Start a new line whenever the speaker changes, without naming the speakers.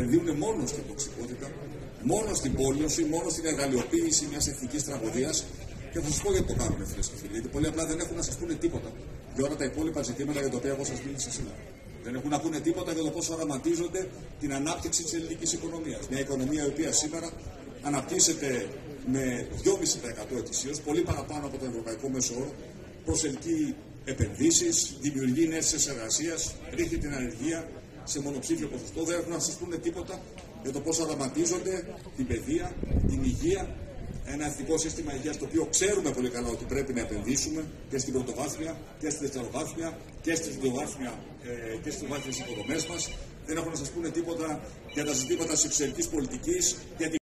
επενδύουν μόνο στην τοξικότητα, μόνο στην πόλωση, μόνο στην εργαλειοποίηση μιας εθνικής τραγωδίας. Και θα σας πω γιατί το κάνουν, φίλες και φίλοι. Γιατί πολλοί απλά δεν έχουν να σας πούνε τίποτα για όλα τα υπόλοιπα ζητήματα για τα οποία εγώ σας μίλησα σήμερα. Δεν έχουν να πούνε τίποτα για το πώς οραματίζονται την ανάπτυξη της ελληνικής οικονομίας. Μια οικονομία η οποία σήμερα αναπτύσσεται με 2,5% ετησίως, πολύ παραπάνω από τον ευρωπαϊκό μέσο όρο, προσελκύει επενδύσεις, δημιουργεί νέες θέσεις εργασίας, ρίχνει την ανεργία σε μονοψήφιο ποσοστό. Δεν έχουν να σας πούνε τίποτα για το πώς οραματίζονται την παιδεία, την υγεία. Ένα εθνικό σύστημα υγείας το οποίο ξέρουμε πολύ καλά ότι πρέπει να επενδύσουμε και στην πρωτοβάθμια και στη δευτεροβάθμια και στις βάθμιες υποδομές μας. Δεν έχουν να σας πούνε τίποτα για τα ζητήματα της εξωτερικής πολιτικής, για